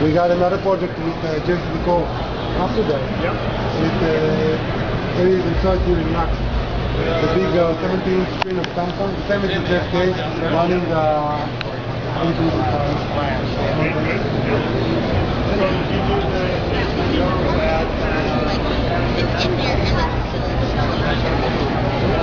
We got another project with James Nico after that. Yep. With Aries and 30 Max. The big 17-inch screen of Samsung. The same as the JFK, running the It's in there.